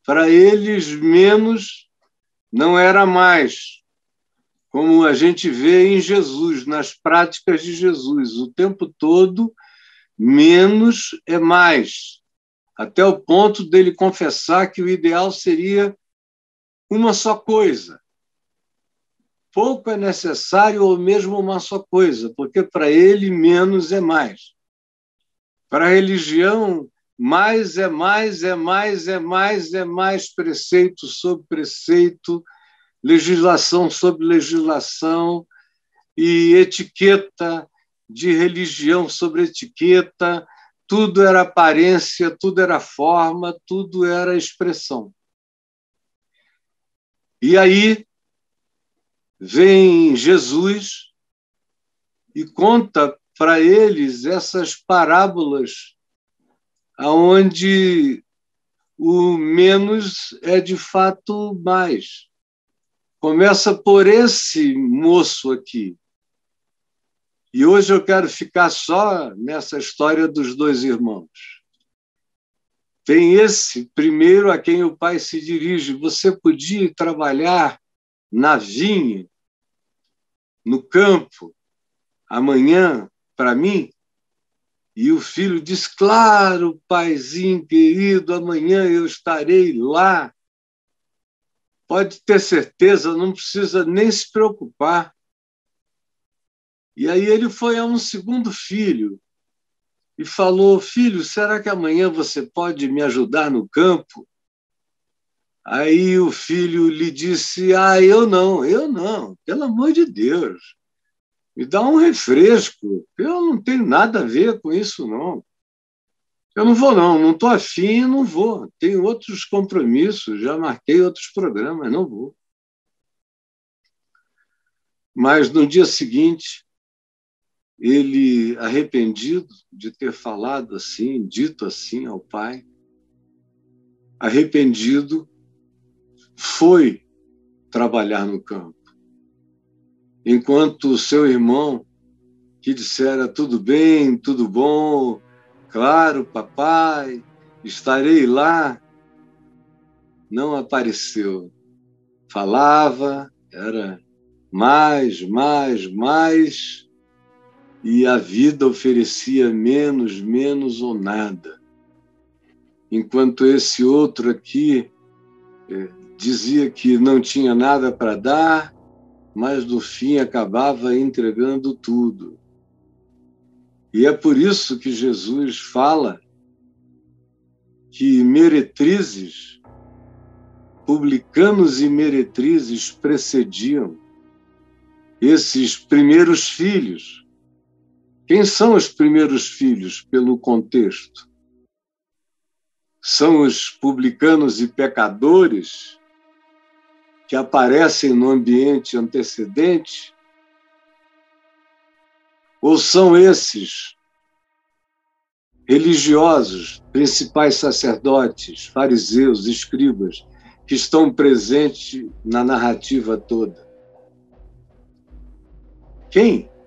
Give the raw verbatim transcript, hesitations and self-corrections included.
para eles, menos não era mais, como a gente vê em Jesus, nas práticas de Jesus. O tempo todo, menos é mais, até o ponto dele confessar que o ideal seria uma só coisa. Pouco é necessário, ou mesmo uma só coisa, porque para ele menos é mais. Para a religião, mais é mais, é mais, é mais, é mais, preceito sobre preceito, legislação sobre legislação e etiqueta de religião sobre etiqueta. Tudo era aparência, tudo era forma, tudo era expressão. E aí vem Jesus e conta para eles essas parábolas onde o menos é de fato mais. Começa por esse moço aqui. E hoje eu quero ficar só nessa história dos dois irmãos. Tem esse primeiro a quem o pai se dirige. Você podia trabalhar na vinha, no campo, amanhã, para mim? E o filho diz, claro, paizinho querido, amanhã eu estarei lá. Pode ter certeza, não precisa nem se preocupar. E aí ele foi a um segundo filho e falou, filho, será que amanhã você pode me ajudar no campo? Aí o filho lhe disse, ah, eu não, eu não, pelo amor de Deus. Me dá um refresco. Eu não tenho nada a ver com isso, não. Eu não vou, não. Não estou afim, não vou. Tenho outros compromissos, já marquei outros programas, não vou. Mas no dia seguinte, ele, arrependido de ter falado assim, dito assim ao pai, arrependido, foi trabalhar no campo. Enquanto o seu irmão, que dissera tudo bem, tudo bom, claro, papai, estarei lá, não apareceu. Falava, era mais, mais, mais, e a vida oferecia menos, menos ou nada. Enquanto esse outro aqui eh, dizia que não tinha nada para dar, mas no fim acabava entregando tudo. E é por isso que Jesus fala que meretrizes, publicanos e meretrizes precediam esses primeiros filhos. Quem são os primeiros filhos, pelo contexto? São os publicanos e pecadores que aparecem no ambiente antecedente? Ou são esses religiosos, principais sacerdotes, fariseus, escribas, que estão presentes na narrativa toda? Quem?